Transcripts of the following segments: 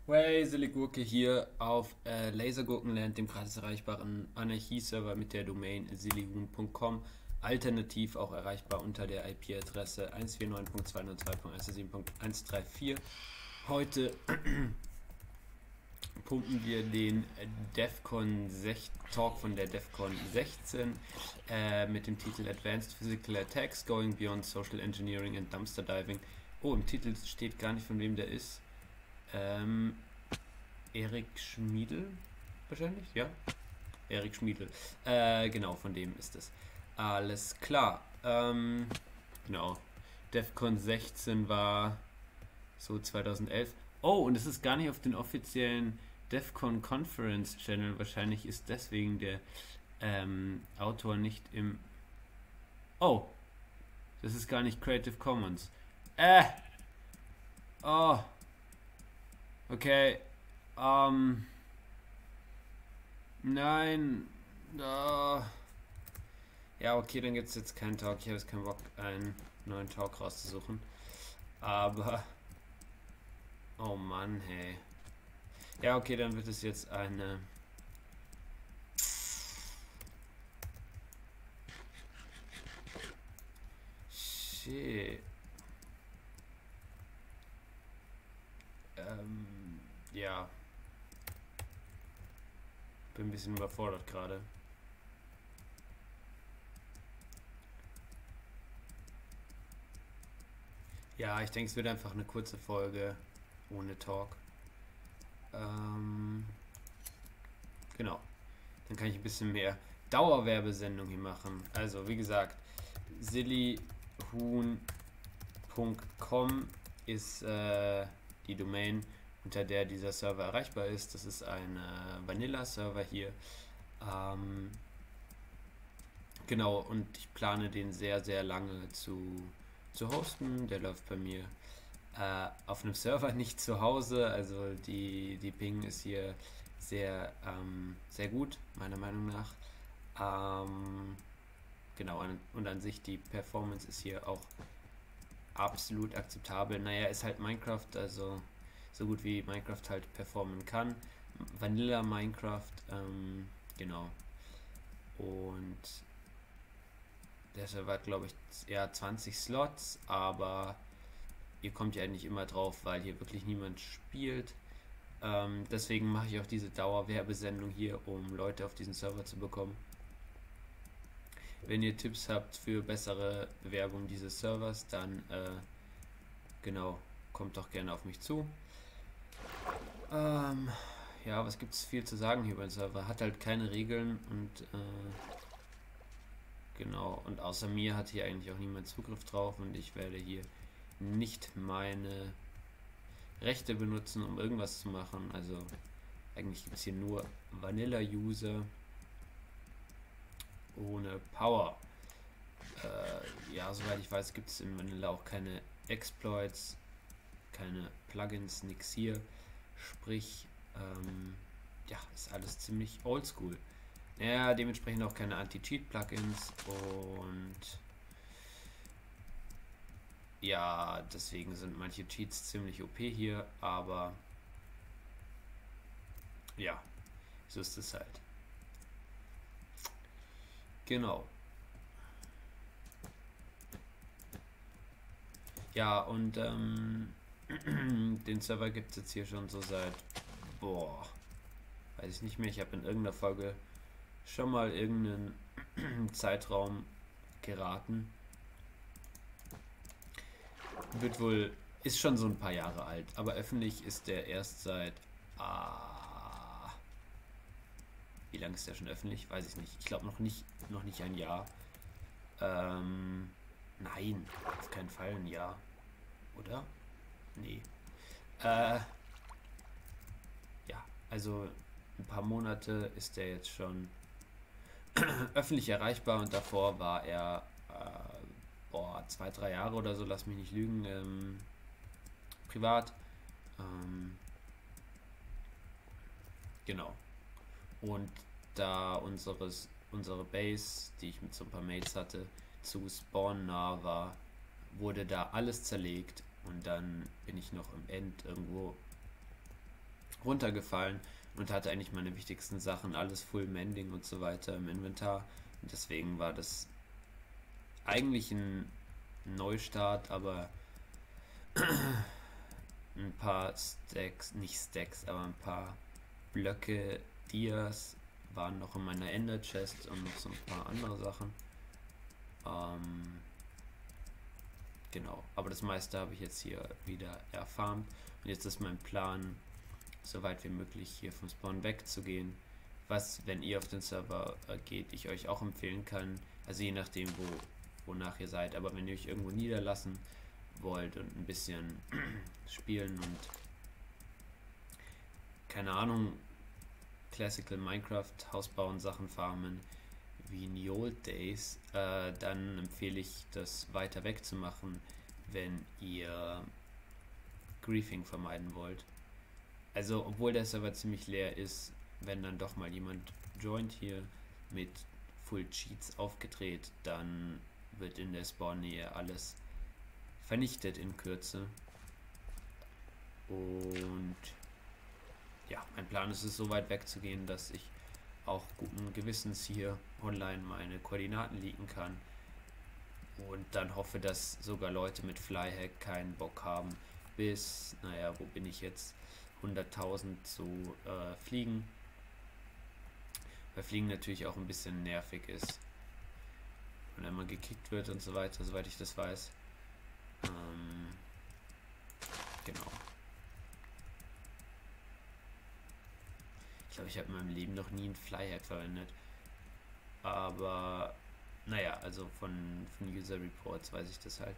Hey, Siligurke hier auf Lasergurkenland, dem gratis erreichbaren Anarchie-Server mit der Domain silihun.com, alternativ auch erreichbar unter der IP-Adresse 149.202.107.134. Heute pumpen wir den DEFCON 16 Talk von der DEFCON 16 mit dem Titel Advanced Physical Attacks Going Beyond Social Engineering and Dumpster Diving. Oh, im Titel steht gar nicht, von wem der ist. Erik Schmiedl wahrscheinlich, ja? Erik Schmiedl. Genau, von dem ist es. Alles klar. Genau. DEFCON 16 war so 2011. Oh, und es ist gar nicht auf den offiziellen DEFCON Conference Channel. Wahrscheinlich ist deswegen der Autor nicht im... Oh, das ist gar nicht Creative Commons. Oh, okay. Nein. Ja, okay, dann gibt es jetzt keinen Talk. Ich habe jetzt keinen Bock, einen neuen Talk rauszusuchen. Aber... Oh Mann, hey. Ja, okay, dann wird es jetzt eine... Shit. Ja. Bin ein bisschen überfordert gerade. Ja, ich denke, es wird einfach eine kurze Folge ohne Talk. Genau. Dann kann ich ein bisschen mehr Dauerwerbesendung hier machen. Also, wie gesagt, sillyhuhn.com ist die Domain, unter der dieser Server erreichbar ist. Das ist ein Vanilla-Server hier. Genau, und ich plane den sehr, sehr lange zu hosten. Der läuft bei mir auf einem Server, nicht zu Hause. Also die Ping ist hier sehr, sehr gut, meiner Meinung nach. Genau, und an sich die Performance ist hier auch absolut akzeptabel. Naja, ist halt Minecraft, also so gut wie Minecraft halt performen kann. Vanilla Minecraft, genau. Und der Server hat, glaube ich, eher 20 Slots, aber ihr kommt ja nicht immer drauf, weil hier wirklich niemand spielt. Deswegen mache ich auch diese Dauerwerbesendung hier, um Leute auf diesen Server zu bekommen. Wenn ihr Tipps habt für bessere Bewerbung dieses Servers, dann genau, kommt doch gerne auf mich zu. Ja, was gibt es viel zu sagen hier über den Server? Hat halt keine Regeln und genau, und außer mir hat hier eigentlich auch niemand Zugriff drauf und ich werde hier nicht meine Rechte benutzen, um irgendwas zu machen. Also eigentlich gibt es hier nur Vanilla-User ohne Power. Ja, soweit ich weiß, gibt es in Vanilla auch keine Exploits, keine Plugins, nix hier. Sprich, ja, ist alles ziemlich oldschool. Ja, dementsprechend auch keine Anti-Cheat-Plugins und ja, deswegen sind manche Cheats ziemlich OP hier, aber ja, so ist es halt. Genau. Ja, und den Server gibt es jetzt hier schon so seit, boah, weiß ich nicht mehr, ich habe in irgendeiner Folge schon mal irgendeinen Zeitraum geraten. Wird wohl, ist schon so ein paar Jahre alt, aber öffentlich ist der erst seit, wie lange ist der schon öffentlich? Weiß ich nicht. Ich glaube noch nicht ein Jahr. Nein, auf keinen Fall ein Jahr. Oder? Nee. Ja, also ein paar Monate ist der jetzt schon öffentlich erreichbar und davor war er, 2, 3 Jahre oder so, lass mich nicht lügen, privat. Genau. Und da unsere Base, die ich mit so ein paar Mates hatte, zu Spawn nah war, wurde da alles zerlegt und dann bin ich noch im End irgendwo runtergefallen und hatte eigentlich meine wichtigsten Sachen, alles Full Mending und so weiter im Inventar. Und deswegen war das eigentlich ein Neustart, aber ein paar Stacks, nicht Stacks, aber ein paar Blöcke Dias waren noch in meiner Ender Chest und noch so ein paar andere Sachen. Genau, aber das meiste habe ich jetzt hier wieder erfarmt und jetzt ist mein Plan, so weit wie möglich hier vom Spawn wegzugehen, was, wenn ihr auf den Server geht, ich euch auch empfehlen kann, also je nachdem, wonach ihr seid, aber wenn ihr euch irgendwo niederlassen wollt und ein bisschen spielen und keine Ahnung, Classical Minecraft, Haus bauen, Sachen farmen, wie in the old days, dann empfehle ich, das weiter weg zu machen, wenn ihr Griefing vermeiden wollt. Also, obwohl der Server ziemlich leer ist, wenn dann doch mal jemand joint hier mit Full Cheats aufgedreht, dann wird in der Spawn-Nähe alles vernichtet in Kürze. Und ja, mein Plan ist es, so weit wegzugehen, dass ich auch guten Gewissens hier online meine Koordinaten leaken kann und dann hoffe, dass sogar Leute mit Flyhack keinen Bock haben, bis, naja, wo bin ich jetzt, 100.000 zu fliegen, weil Fliegen natürlich auch ein bisschen nervig ist und wenn man gekickt wird und so weiter, soweit ich das weiß. Genau. Ich glaube, ich habe in meinem Leben noch nie einen Flyhack verwendet. Aber, naja, also von User Reports weiß ich das halt.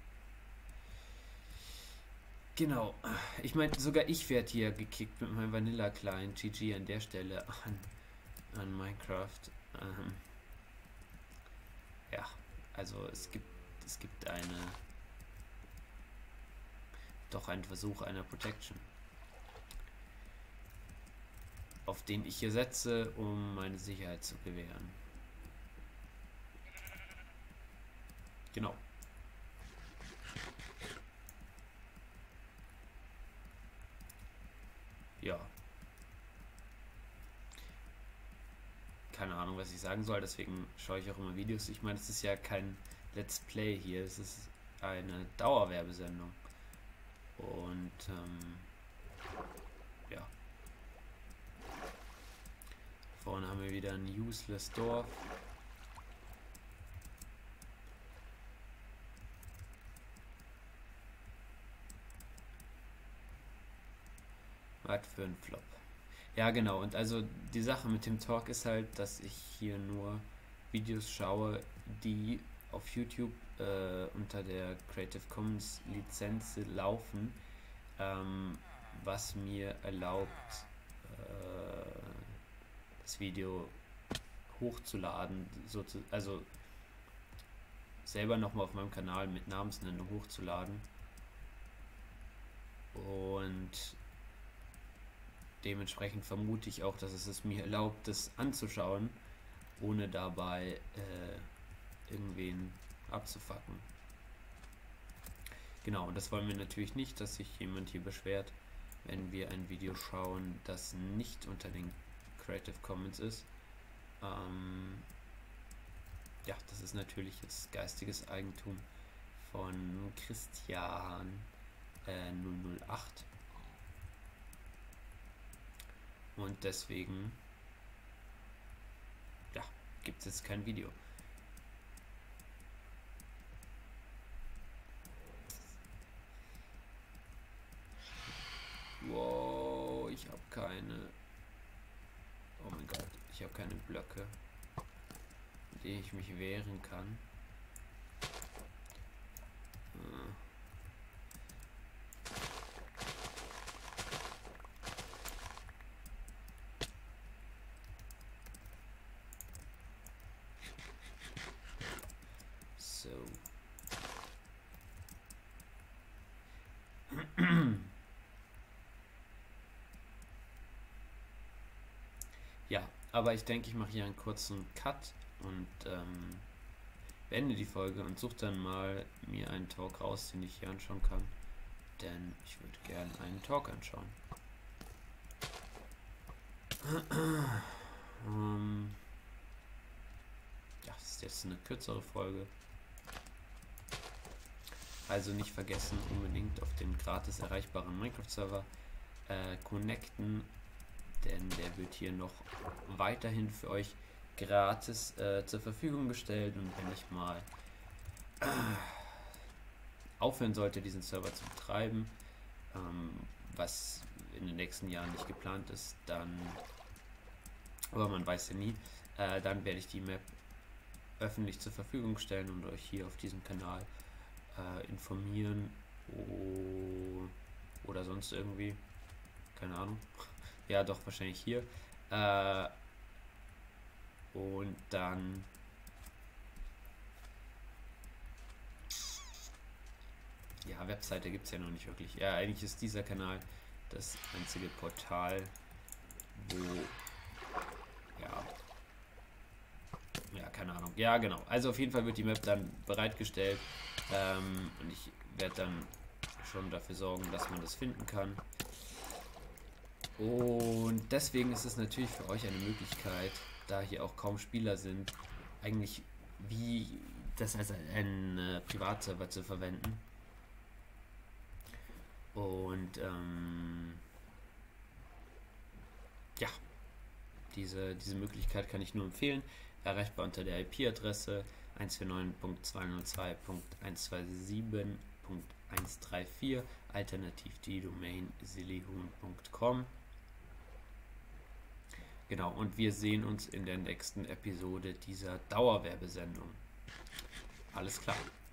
Genau. Ich meine, sogar ich werde hier gekickt mit meinem Vanilla Client. GG an der Stelle an Minecraft. Ja, also es gibt doch einen Versuch einer Protection, auf den ich hier setze, um meine Sicherheit zu gewähren. Genau. Ja. Keine Ahnung, was ich sagen soll, deswegen schaue ich auch immer Videos. Ich meine, es ist ja kein Let's Play hier, es ist eine Dauerwerbesendung. Und ja. Vorne haben wir wieder ein useless Dorf. Was für ein Flop. Ja, genau. Und also die Sache mit dem Talk ist halt, dass ich hier nur Videos schaue, die auf YouTube unter der Creative Commons Lizenz laufen, was mir erlaubt, das Video hochzuladen, also selber nochmal auf meinem Kanal mit Namensnennung hochzuladen. Und dementsprechend vermute ich auch, dass es mir erlaubt, das anzuschauen, ohne dabei irgendwen abzufacken. Genau, und das wollen wir natürlich nicht, dass sich jemand hier beschwert, wenn wir ein Video schauen, das nicht unter den Creative Commons ist. Ja, das ist natürlich jetzt geistiges Eigentum von Christian 008. Und deswegen, ja, gibt es jetzt kein Video. Wow, ich habe keine... Oh mein Gott, ich habe keine Blöcke, mit denen ich mich wehren kann. So. Ja, aber ich denke, ich mache hier einen kurzen Cut und beende die Folge und suche dann mal mir einen Talk raus, den ich hier anschauen kann. Denn ich würde gerne einen Talk anschauen. Ja, das ist jetzt eine kürzere Folge. Also nicht vergessen, unbedingt auf den gratis erreichbaren Minecraft-Server connecten, denn der wird hier noch weiterhin für euch gratis zur Verfügung gestellt. Und wenn ich mal aufhören sollte, diesen Server zu betreiben, was in den nächsten Jahren nicht geplant ist, dann, aber man weiß ja nie, dann werde ich die Map öffentlich zur Verfügung stellen und euch hier auf diesem Kanal informieren oder sonst irgendwie, keine Ahnung, ja doch wahrscheinlich hier, und dann ja, Webseite gibt es ja noch nicht wirklich. Ja, eigentlich ist dieser Kanal das einzige Portal, wo ja, keine Ahnung. Ja, genau. Also auf jeden Fall wird die Map dann bereitgestellt, und ich werde dann schon dafür sorgen, dass man das finden kann. Und deswegen ist es natürlich für euch eine Möglichkeit, da hier auch kaum Spieler sind, eigentlich wie das als ein Privatserver zu verwenden. Und ja, diese Möglichkeit kann ich nur empfehlen. Erreichbar unter der IP-Adresse 149.202.127.134, alternativ die Domain sillyhuhn.com. Genau, und wir sehen uns in der nächsten Episode dieser Dauerwerbesendung. Alles klar.